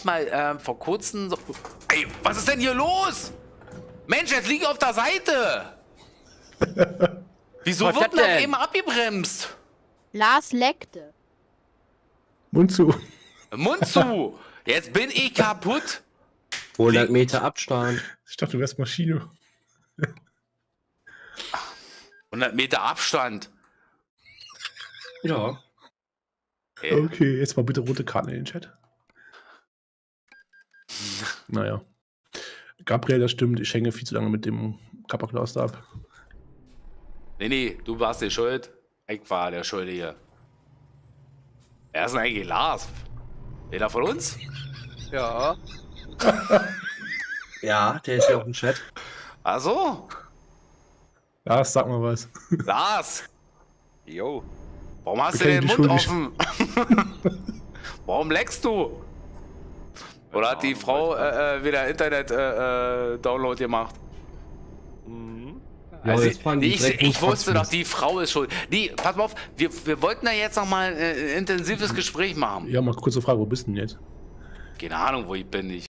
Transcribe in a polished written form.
mal vor kurzem so... Ey, was ist denn hier los? Mensch, jetzt liege ich auf der Seite. Wieso wird denn auf einmal abgebremst? Lars leckte. Mund zu. Mund zu. Jetzt bin ich kaputt. 100 Meter Abstand. Ich dachte, du wärst Maschine. 100 Meter Abstand. Ja. Okay, jetzt mal bitte rote Karten in den Chat. Naja. Gabriel, das stimmt. Ich hänge viel zu lange mit dem Kappa-Cluster ab. Nee, du warst der Schuld. Ich war der Schuldige. Wer ist denn eigentlich Lars? Jeder von uns? Ja. Ja, der ist hier auch im Chat. Ach so. Lars, sag mal was. Lars. Jo. Warum hast du Okay, den die Mund Schuld offen? Warum leckst du? Oder hat die Frau wieder Internet-Download gemacht? Mhm. Ja, Also jetzt fangen die direkt ich mit wusste doch, Faxen. die Frau ist schuld. Die, pass mal auf, wir wollten ja jetzt noch mal ein intensives Gespräch machen. Ja, mal kurze Frage, wo bist du denn jetzt? Keine Ahnung, wo ich bin.